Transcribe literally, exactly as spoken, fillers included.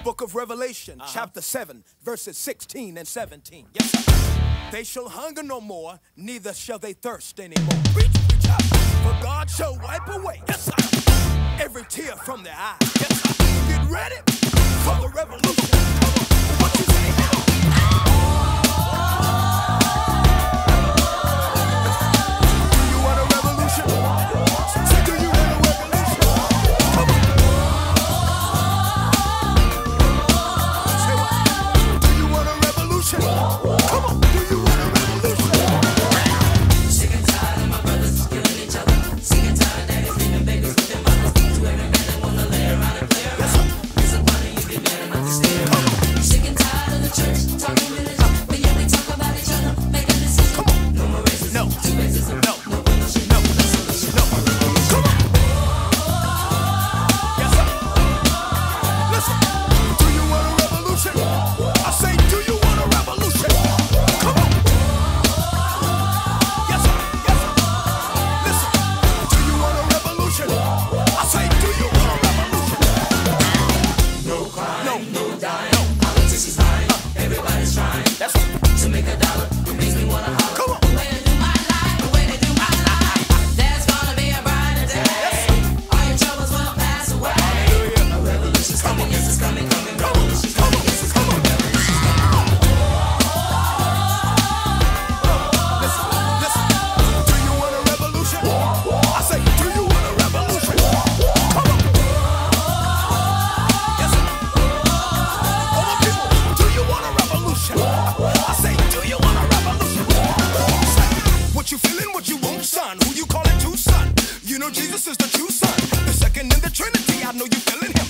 Book of Revelation, uh-huh. chapter seven, verses sixteen and seventeen. Yes, sir. They shall hunger no more, neither shall they thirst anymore. Preach, preach out. For God shall wipe away, yes, sir, every tear from their eyes. Yes, sir. Get ready for the revolution. What you say now? Jesus is the true son, the second in the Trinity. I know you feeling it.